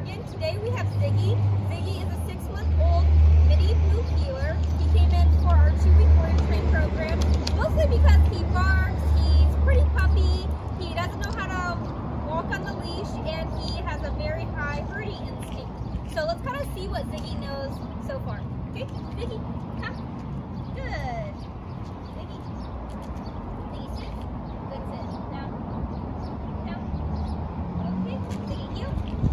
Oregon. Today we have Ziggy. Ziggy is a 6-month-old mini blue heeler. He came in for our 2-week board and train program, mostly because he barks, he's pretty puppy, he doesn't know how to walk on the leash, and he has a very high herding instinct. So let's kind of see what Ziggy knows so far. Okay, Ziggy, come. Good. Ziggy. Ziggy, sit. Good sit. Down. Down. Okay, Ziggy, heel.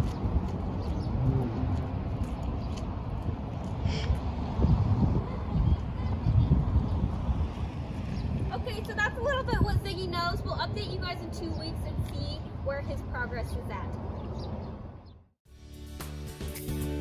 Okay, so that's a little bit what Ziggy knows. We'll update you guys in 2 weeks and see where his progress is at.